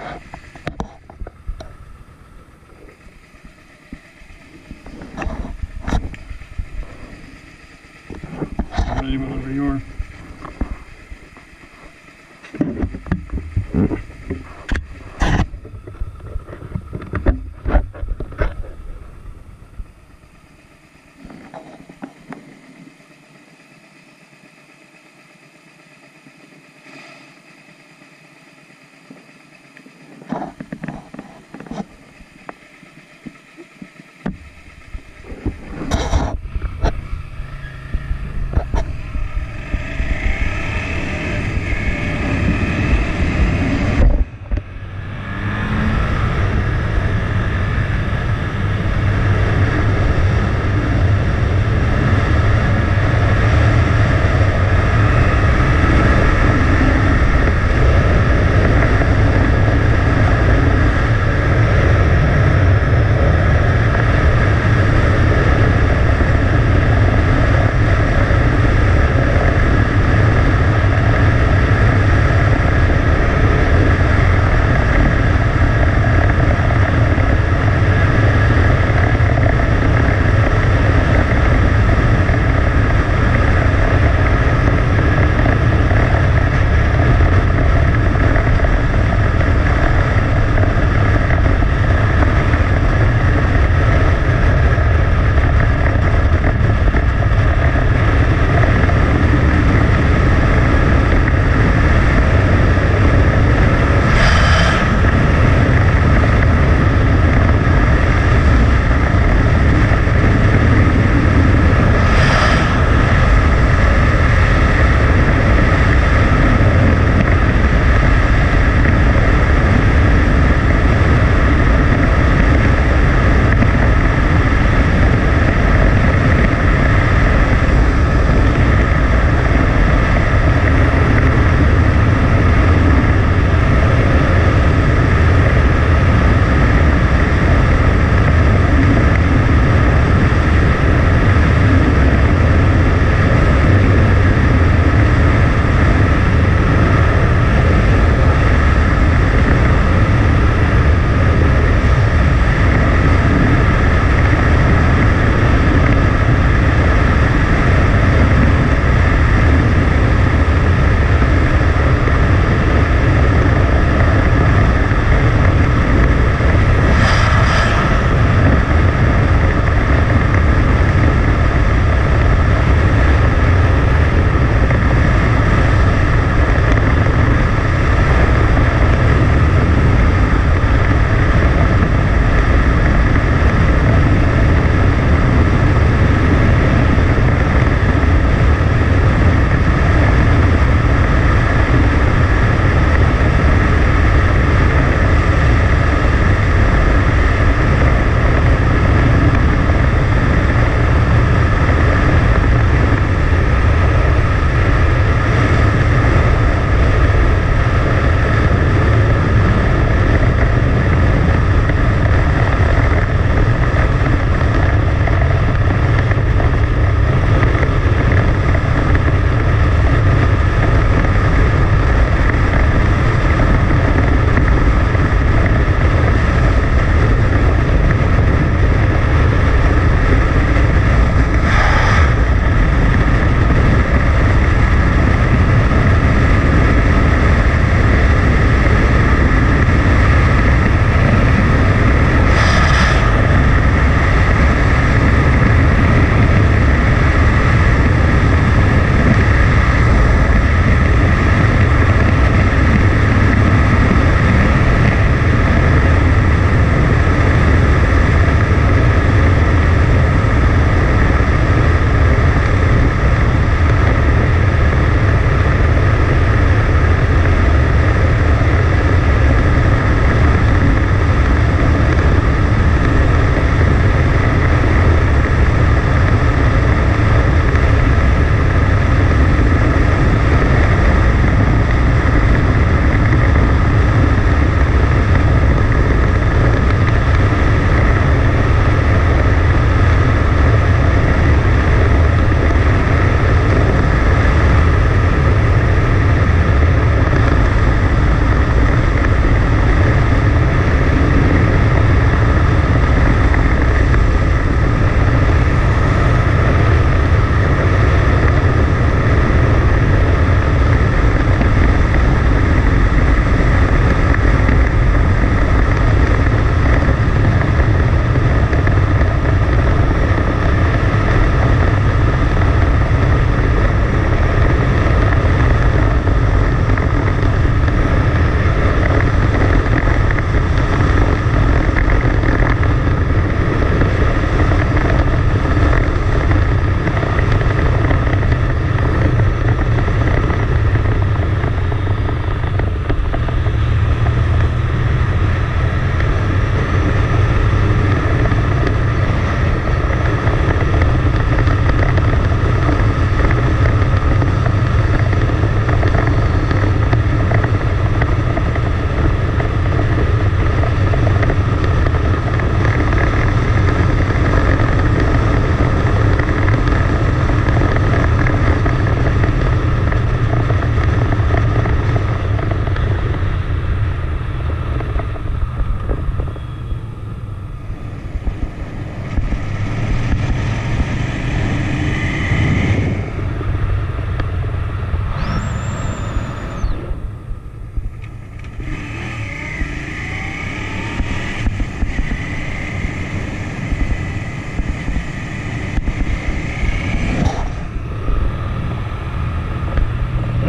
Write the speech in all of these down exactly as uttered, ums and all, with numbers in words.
Ready whenever you are.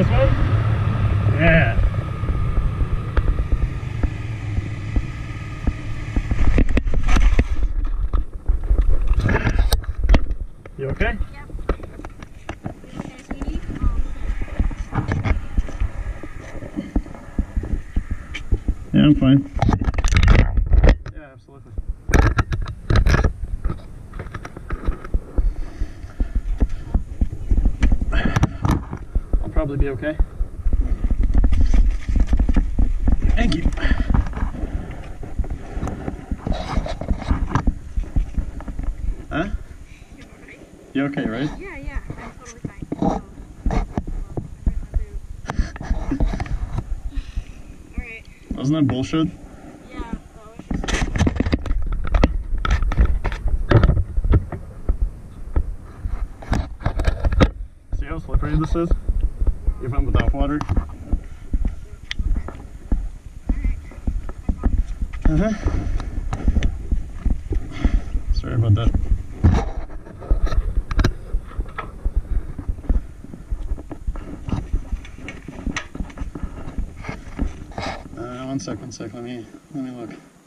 This one? Yeah. You okay? Yep. You okay, sweetie? Oh, Yeah, I'm fine. Yeah, absolutely. I'll probably be okay. Thank you. Huh? You okay, right? yeah, yeah, I'm totally fine. Um, Alright. Wasn't that bullshit? Yeah, that was just... See how slippery this is? Even without water? Uh-huh. Sorry about that. Uh, one sec, one sec, let me, let me look.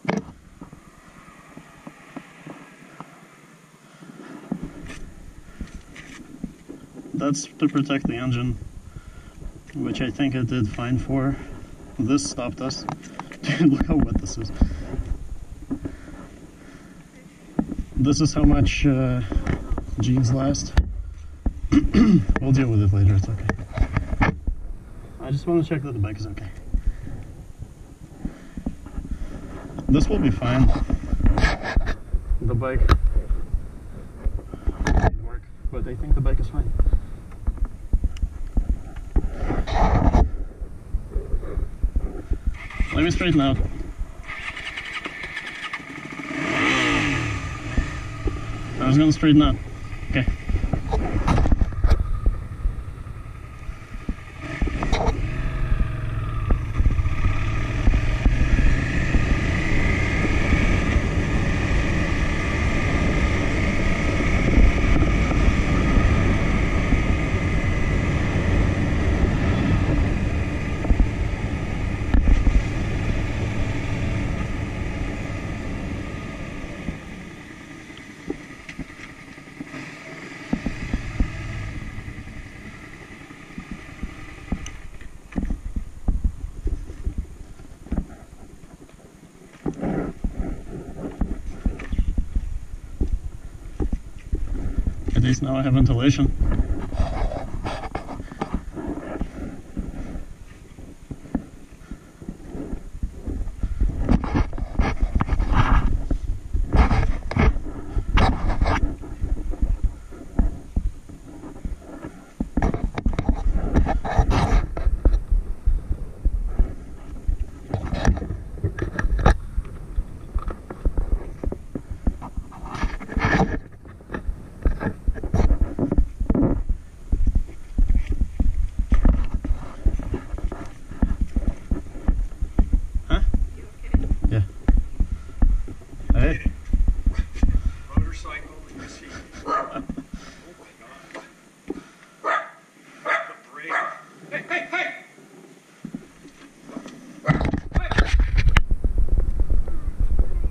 That's to protect the engine, which I think it did fine for. This stopped us. Dude, look how wet this is. This is how much uh, jeans last. We'll deal with it later, it's okay. I just want to check that the bike is okay. This will be fine. The bike didn't work, but I think the bike is fine. Let me straighten out. I was gonna straighten out. Okay. At least now I have ventilation.